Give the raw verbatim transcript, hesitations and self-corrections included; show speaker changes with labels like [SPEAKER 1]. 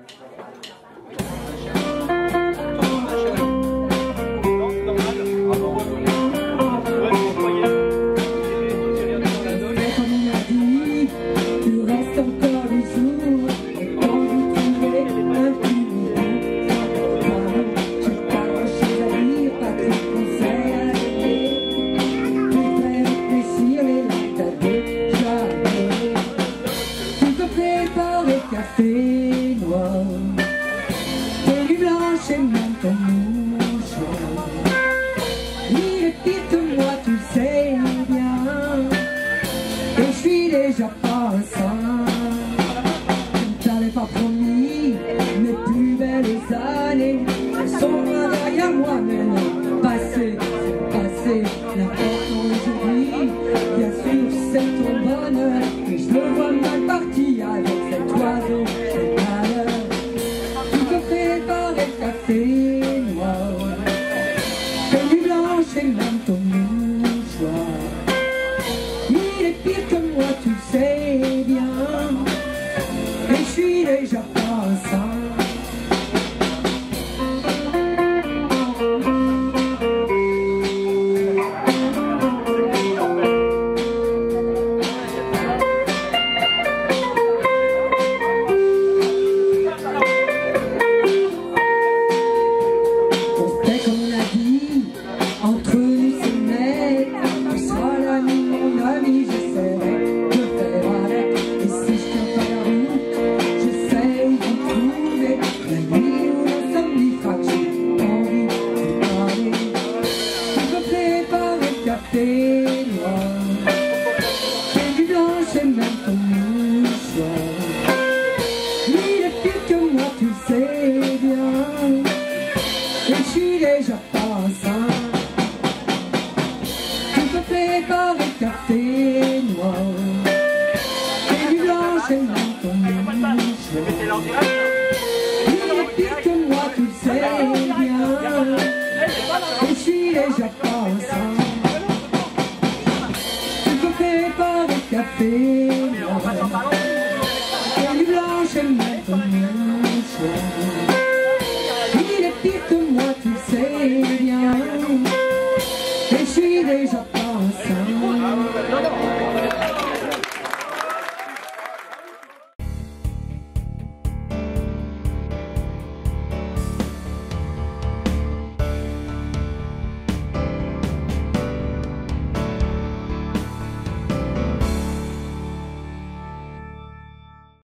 [SPEAKER 1] Café noir, feuille blanche et même ton mouchoir. Il est pire que moi, tu le sais bien, et je suis déjà passant. Je ne t'avais pas promis mes plus belles années, elles sont loin derrière moi maintenant. Passé, c'est passé, l'important aujourd'hui, bien sûr c'est ton bonheur, mais je me vois mal parti avec cet oiseau. Café noir, feuille blanche et même ton mouchoir. Il est pire que moi, tu le sais bien, et je suis déjà passant. Café noir, feuille blanche et même ton mouchoir. Il est pire que moi, tu le sais bien, et je suis déjà passant. Tu peux préparer café noir, feuille blanche et même ton mouchoir. Il est pire que moi, tu le sais bien, et je suis déjà passant. Café noir, feuille blanche et même ton mouchoir.